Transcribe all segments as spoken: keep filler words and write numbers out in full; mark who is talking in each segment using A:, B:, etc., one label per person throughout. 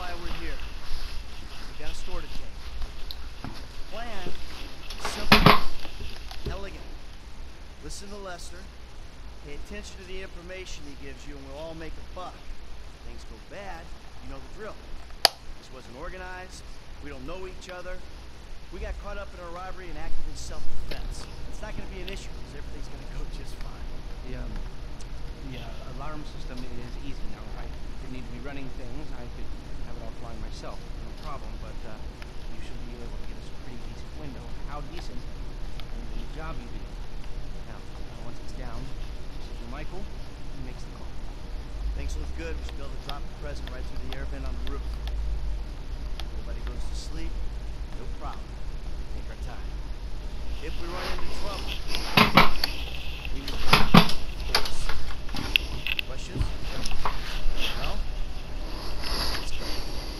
A: why we're here. We got a store to take. Plan is simple, elegant. Listen to Lester. Pay attention to the information he gives you, and we'll all make a buck. If things go bad, you know the drill. This wasn't organized. We don't know each other. We got caught up in a robbery and acted in self-defense. It's not going to be an issue because everything's going to go just fine.
B: The, um, the uh, alarm system is easy now, right? If you need to be running things, I could have it offline myself. No problem, but uh, you should be able to get us a pretty decent window. How decent? And the job you do. Now, uh, once it's down, Mister Michael, he makes the call.
A: Things look good. We should be able to drop the present right through the air vent on the roof. Everybody goes to sleep. No problem. Take our time. If we run into trouble, we will force. Questions? No? Let's go.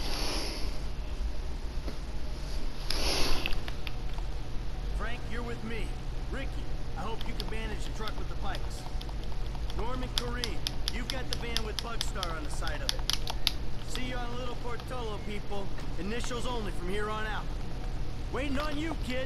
A: Frank, you're with me. Ricky, I hope you can manage the truck with the pipes. Norman, Kareem, you've got the van with Bugstar on the side of it. See you on Little Portola, people. Initials only from here on out. Waiting on you, kid.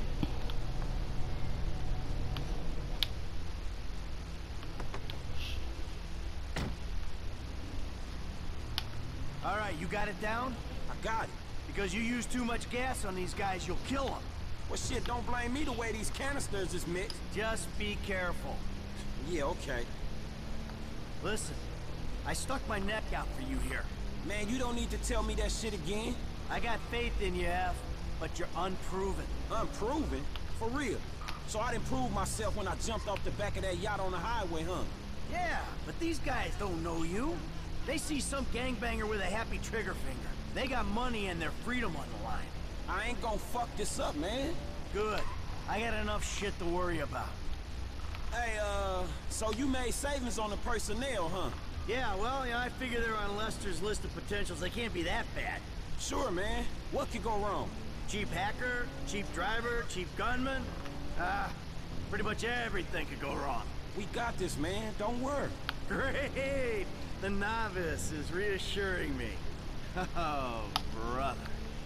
A: All right, you got it down?
C: I got it.
A: Because you use too much gas on these guys, you'll kill them.
C: Well, shit, don't blame me the way these canisters is mixed.
A: Just be careful.
C: Yeah, okay.
A: Listen, I stuck my neck out for you here.
C: Man, you don't need to tell me that shit again.
A: I got faith in you, F, but you're unproven.
C: Unproven? For real? So I didn't prove myself when I jumped off the back of that yacht on the highway, huh?
A: Yeah, but these guys don't know you. They see some gangbanger with a happy trigger finger. They got money and their freedom on the line.
C: I ain't gonna fuck this up, man.
A: Good. I got enough shit to worry about.
C: Hey, uh, so you made savings on the personnel, huh?
A: Yeah, well, yeah, I figure they're on Lester's list of potentials. They can't be that bad.
C: Sure, man. What could go wrong?
A: Cheap hacker, cheap driver, cheap gunman. Ah, pretty much everything could go wrong.
C: We got this, man. Don't worry.
A: Great! The novice is reassuring me. Oh, brother.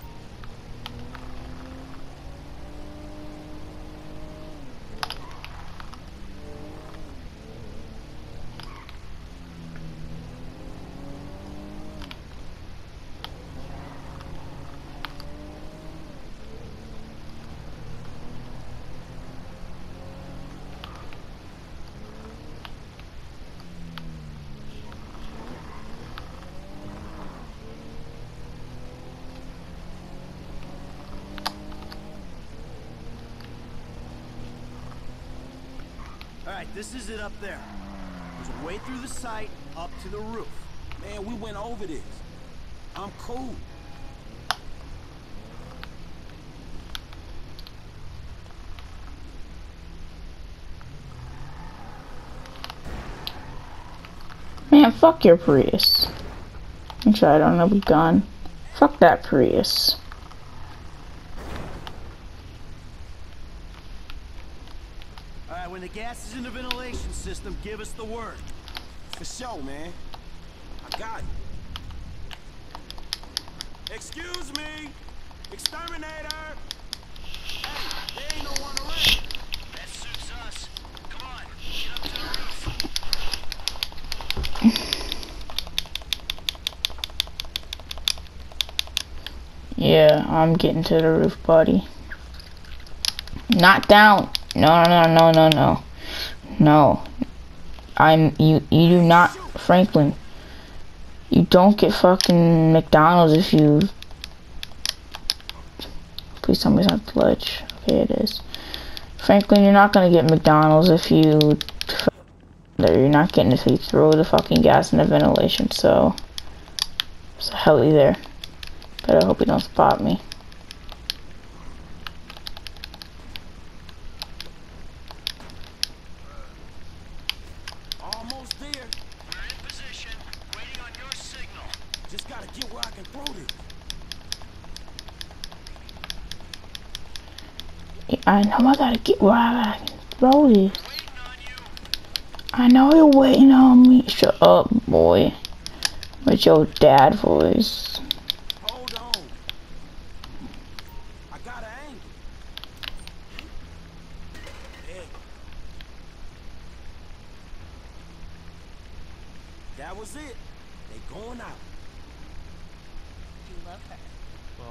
A: All right, this is it up there. There's a way through the site up to the roof.
C: Man, we went over this. I'm cool.
D: Man, fuck your Prius. I'm sure I don't know be gone. Fuck that Prius.
A: Alright, when the gas is in the ventilation system, give us the word.
C: For sure, man. I got it. Excuse me! Exterminator! Hey, there ain't no one around.
A: That suits us. Come on, get up to the roof.
D: Yeah, I'm getting to the roof, buddy. Not down. No, no, no, no, no. No. I'm, you, you do not, Franklin. You don't get fucking McDonald's if you... Please tell me it's not the ledge. Okay, it is. Franklin, you're not gonna get McDonald's if you... You're not getting it if you throw the fucking gas in the ventilation, so... So hell you there. But I hope you don't spot me.
C: Almost there.
A: We're in position, waiting on your signal.
C: Just gotta get where I can throw this.
D: I know I gotta get where I can throw this.
A: Waiting on you.
D: I know you're waiting on me. Shut up, boy. With your dad voice.
C: Hold now.
E: You love her.
B: Well,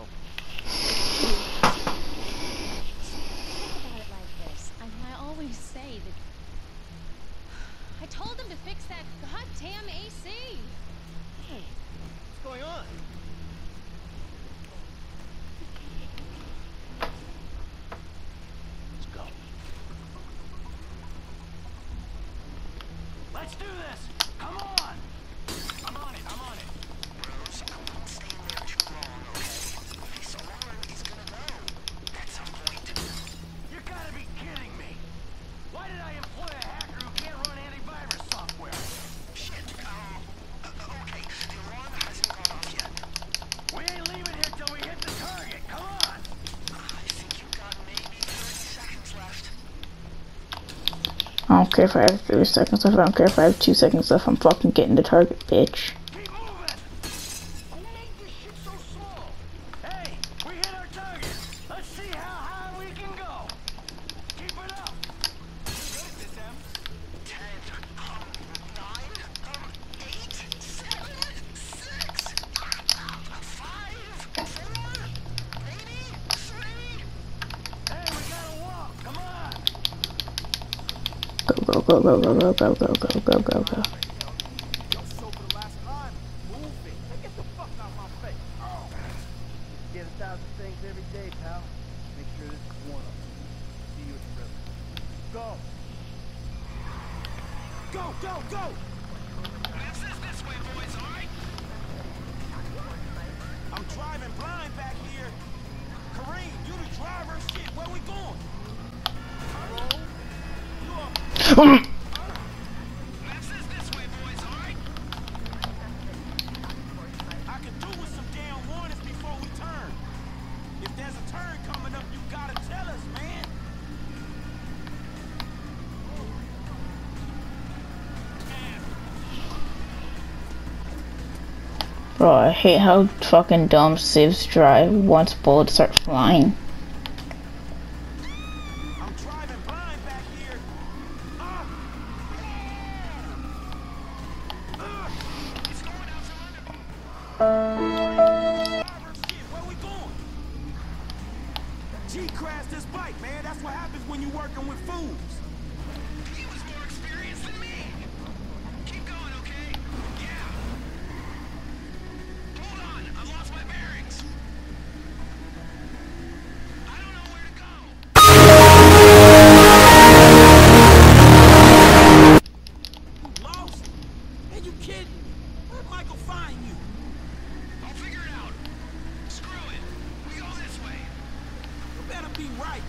E: Think about it like this. I mean, I always say that. I told him to fix that goddamn A C.
A: What's going on?
B: let's go.
C: Let's do this. Come on. I'm on it. I'm on it.
F: Rose, I won't stay in there too long, okay? This alarm is gonna go at some point.
C: You gotta be kidding me. Why did I employ a hacker who can't run antivirus software?
F: Shit, um, uh, okay, the alarm hasn't gone off yet.
C: We ain't leaving here till we hit the target. Come on.
F: I think you've got maybe thirty seconds left.
D: I don't care if I have three seconds left. I don't care if I have two seconds left. I'm fucking getting the target, bitch.
C: Keep moving. Who made this shit so small? Hey, we hit our target. Let's see how high we can go. Keep it up.
F: Ten, um, nine, um, eight, seven, six, five, four, maybe three.
C: Hey, we gotta walk. Come on.
D: Go, go, go, go, go, go, go, go, go, go, go, go.
A: Yo, so for the last time, move it. Hey, get the fuck out my face. Oh. Get a thousand things every day, pal. Make sure this is one of them. See you at the river. Go.
C: Go, go, go.
F: This is this way, boys, all right?
C: I'm driving blind back here. Kareem, you the driver. Shit, where we going? Hello? You are...
F: This is this way, boys, all right?
C: I could do with some damn warnings before we turn. If there's a turn coming up, you gotta tell us, man.
D: Bro, I hate how fucking dumb civs drive once bullets start flying.
C: I'm driving blind back here. Ah! Ah!
F: It's going out from under me.
C: Driver, shit, where we going? G crashed his bike, man. That's what happens when you working with fools.
F: He was more experienced than me. Keep going, okay? Yeah. Hold on, I've lost my bearings. I don't know where to go.
C: You lost? Man, you kidding me? Where'd Michael find you?
F: I'll figure it out. Screw it. We go this way.
C: You better be right.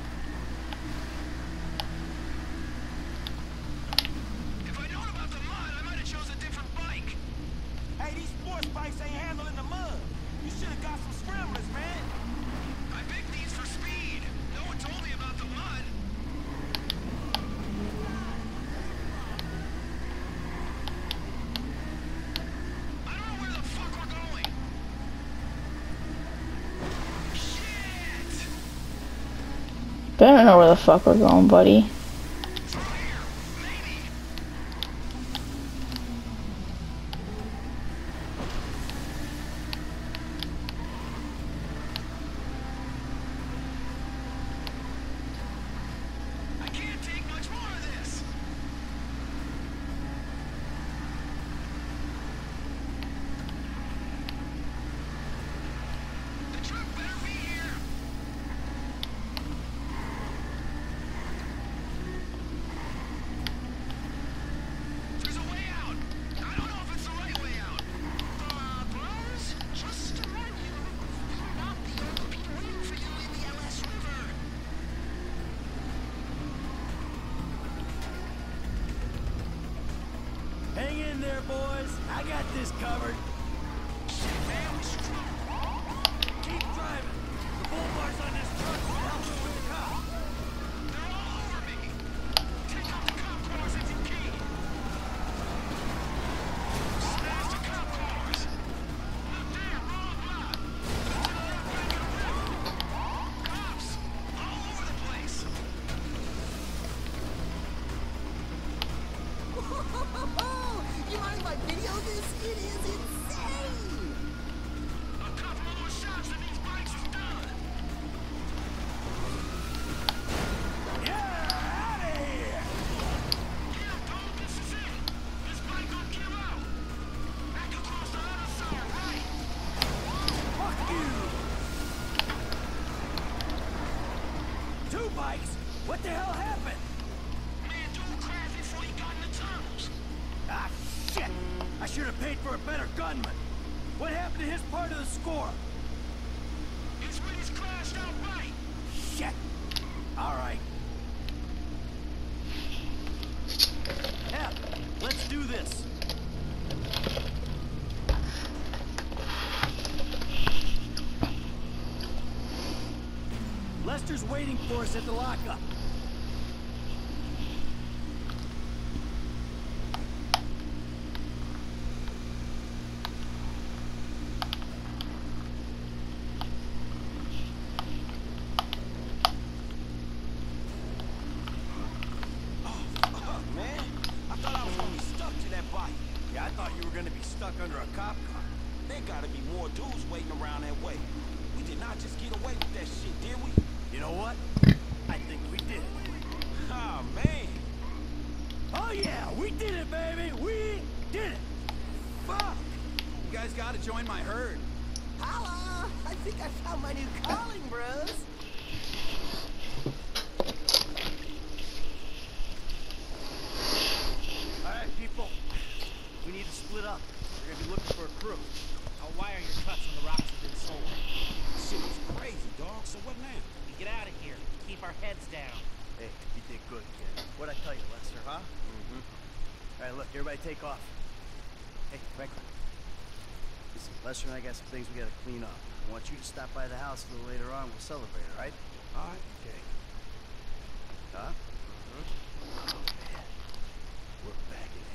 F: If I'd known about the mud, I might have chose a different bike.
C: Hey, these sports bikes ain't handling the mud. You should have got some scramblers, man.
F: I picked these for speed. No one told me about the mud. I don't know where the fuck we're going. Shit!
D: Better know where the fuck we're going, buddy.
F: Through here, maybe. I can't take much more of this. The truck better be here. There's a way out. I don't know if it's the right way out. Uh, bros, just to warn you, you're not the only people waiting for you in the L S River.
C: Hang in there, boys. I got this covered.
F: Shit, man, we should
C: Keep driving. The bull bars on this truck will help us with the cops.
F: They're all over me. Take out the cop cars if you can. Smash the cop cars. Oh, damn, wrong lot. Cops all over the place.
G: You mind if I video this? It is insane.
C: What the hell happened?
F: Man, dude crashed before he got in the tunnels.
C: Ah, shit! I should have paid for a better gunman. What happened to his part of the score?
F: His wings crashed outright.
C: Shit! All right.
A: Yeah, let's do this.
C: Lester's waiting for us at the lockup.
G: Man, I thought I was gonna be stuck to that bike.
C: Yeah, I thought you were gonna be stuck under a cop car.
G: There gotta be more dudes waiting around that way. We did not just get away with that shit, did we?
C: You know what? I think we did.
G: Ah, man.
C: Oh yeah, we did it, baby! We did it!
A: Fuck! You guys gotta join my herd.
C: Holla! I think I found my new calling, bros.
A: Alright, people. We need to split up. We're gonna be looking for a crew.
B: I'll wire your cuts when the rocks have been sold.
G: Shit was crazy, dog. So what now?
B: We get out of here. Keep our heads down.
A: Hey, you did good, kid. What'd I tell you, Lester, huh? Mm-hmm. Alright, look, everybody take off. Hey, Franklin. Listen, Lester and I got some things we gotta clean up. I want you to stop by the house a little later on. We'll celebrate, alright?
G: Alright, okay.
A: Huh? Mm-hmm. Oh, man. We're back in